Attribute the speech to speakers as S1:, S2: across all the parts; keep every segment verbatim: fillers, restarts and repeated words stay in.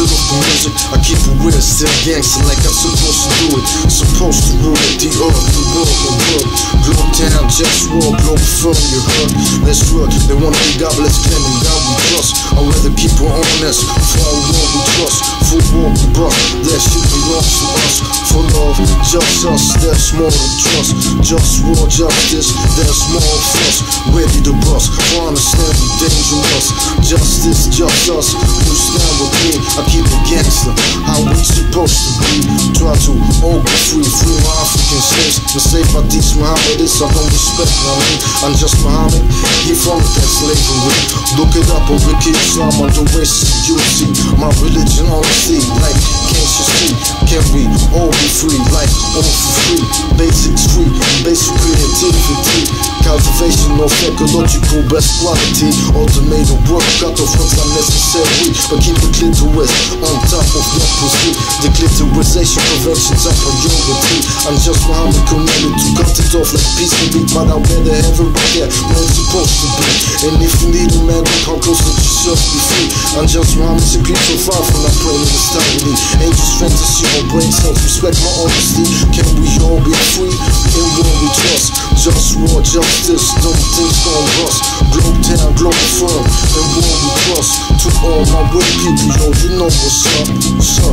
S1: of the music, I keep it real, still gangster like I'm supposed to do it. Supposed to rule it, the earth, the world, the world. Globe town, JustWar, Globalfirm, you heard. Let's work, they wanna be godless, claiming God we trust. I'd rather keep it honest, for our world we trust. For war we bust, that shit belongs to us. For love, just us, there's more to trust. Just war, justice, there's more of us. Ready to bust, for understand we dangerous. Justice, just us, who stand with me. I keep it gangster, how we supposed to be. Try to all be free, free my African slaves. Enslaved by these Mohammedists, I don't respect, I mean, I'm just Muhammad, he from that slavery. Look it up on Wiki Islam, under racist, you see my religion honesty, like, can't you see? Can we all be free, like, all for free? Basics free, basic creativity, cultivation of ecological best quality. Automated work, cut off what's unnecessary, but keep the clitoris on top of what pursuit. The clitorisation prevention's a priority. I'm just Muhammad commanded to cut it off like peace can be, but I'd rather have it right there where it's supposed to be. And if you need a man, come closer to yourself, be free. I'm just Muhammad, secret so far from that praying in stability. Ain't just fantasy or brain cells, respect my honesty. Can we all be free in what we trust? Just war, justice, don't things gon' rust. Globe town, Globalfirm, and what we trust. To all my way people, yo, you know what's up, what's up.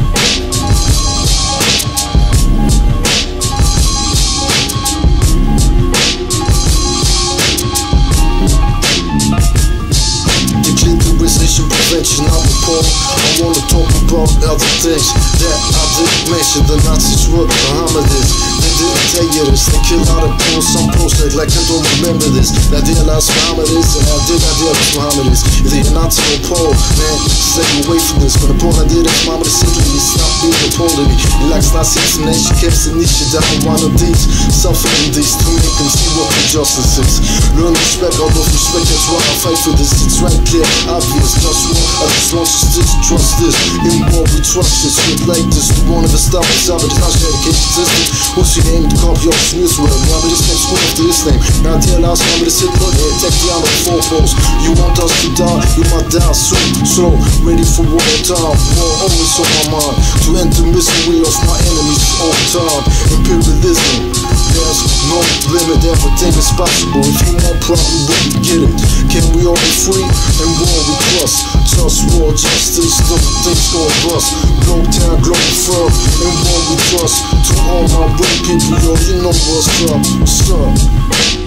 S1: Prevention, I'm appalled. I wanna talk about other things that I didn't mention. The Nazis were Mohammedists. They didn't tell you this. They kill out of people. Some posted like I don't remember this. That they realized Mohammedists, and I did not realize Mohammedists. If they're Nazi or Pole, man, stay away from this. But the point I did is Mohammed simply is not being a Pole to me. He likes Nazis and then she kept the niche down one of these. Suffering these to make them see what injustice is. Learn respect, all of respect, that's why I fight for this. It's right clear, obvious, just war. I just want you to trust this. In war we trust this. Shit like this. The one of the stuff is out of the national education system. Who's your name to copy off from this world? Now this name school after this name. Now the last one with the Hitler, yeah, take the other four posts. You want us to die, you might die soon. So ready for war time. War always on my mind. To end the misery of my enemies for all time. Imperialism. There's no limit, everything is possible. If you want problem, we can get it. Can we all be free and war we trust? Just war, justice, don't things gon' bust. Globe town, Globalfirm, and war we trust. To all my brave people, yo, you know what's up, what's up.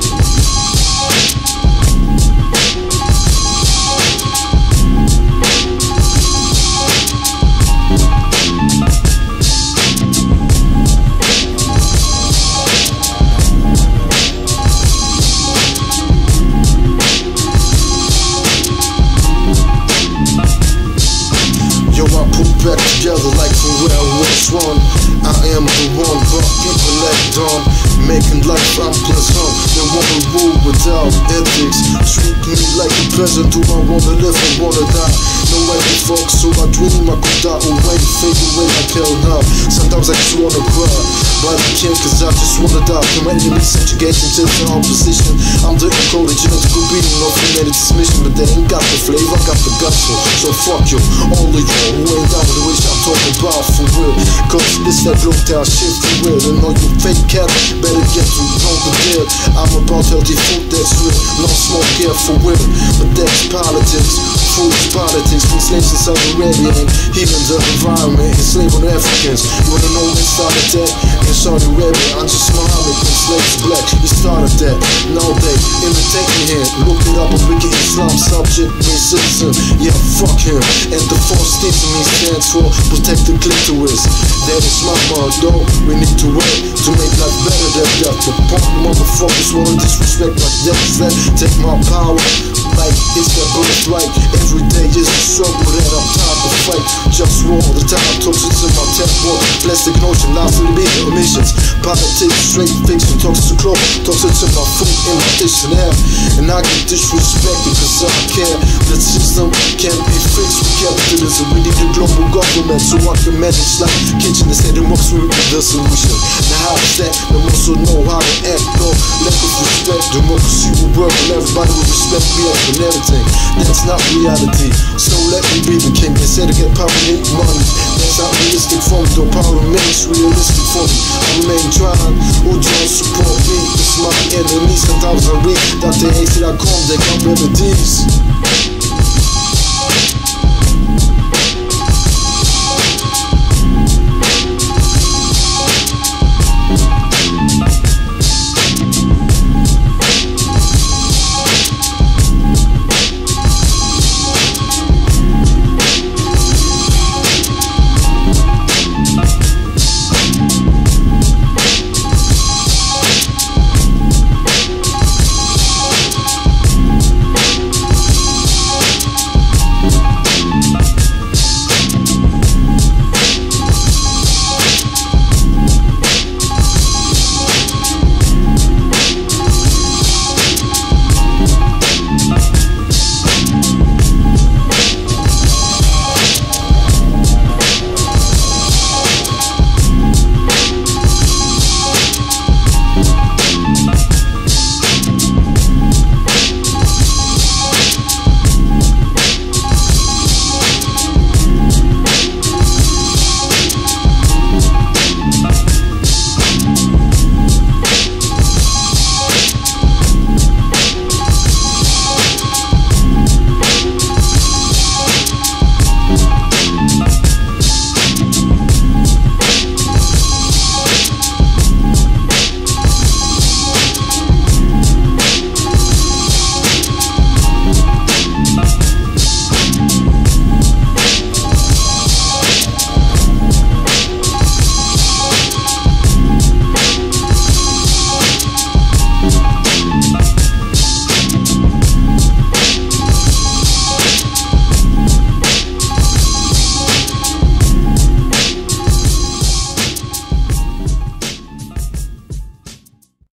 S1: Back together like from where I was one. I am the one, but people act dumb, making life unpleasant. They wanna rule without ethics. Treat me like a peasant who I wanna live and wanna die. No way to fuck, so I dream I could die away, fade away like hell now. Sometimes I just wanna cry, but I can't cause I just wanna die. From enemy subjugation to the opposition. I'm the encoded genetical being of humanity mission, but they ain't got the flavor, I got the gusto. So fuck you, all of you who ain't down with the wish I'm talking about for real. Cause it's that low down shit for real. And all you fake cats better get to know the deal. I'm about healthy food that's real, no smoke here for real. But that's politics, food is politics. From slaves in Saudi Arabia and healing the environment, enslaving Africans. You wanna know when started that? In Saudi Arabia, I'm just Muhammad, when slaves black, he started that. Now they imitate me here, look it up on Wiki Islam, subject means citizen. Yeah, fuck him. And the false teaching me stands for protect the clitoris. That is my motto. We need to wait to make life better than that. The punk motherfuckers wanna disrespect like that. Is that take my power like it's that birthright. Every day is a struggle that I'm tired to fight. Just war all the time, toxins in my temple. Plastic notion, lies in the big emissions. Politics, straight fiction, toxic clothes, toxins in my food, in my dish and air. And I get disrespected cause I care. The system can't be fixed with capitalism. We need a global government so I can manage like kitchen instead of works with the solution. Now how to stack, but also know how to act. No lack of respect, democracy will work and everybody will respect me up and everything. That's not reality, so let me be the king. They said to get power, make money. That's not realistic for me, though power remains realistic for me. I remain trying, who don't support me? It's my enemy, sometimes I read Doctor Hasty dot com, they got remedies.